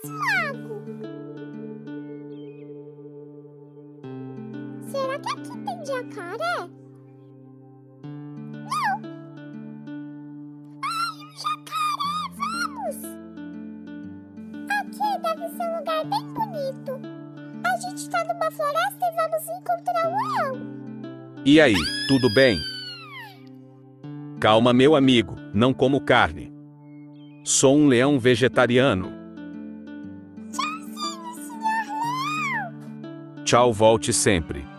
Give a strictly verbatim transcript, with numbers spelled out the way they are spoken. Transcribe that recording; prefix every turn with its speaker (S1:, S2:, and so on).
S1: nesse lago? Será que aqui tem jacaré? Não! Ai, um jacaré! Vamos! Aqui deve ser um lugar bem bonito. A gente tá numa floresta e vamos encontrar um leão.
S2: E aí, tudo bem? Calma, meu amigo, não como carne. Sou um leão vegetariano.
S1: Tchauzinho, senhor leão!
S2: Tchau, volte sempre.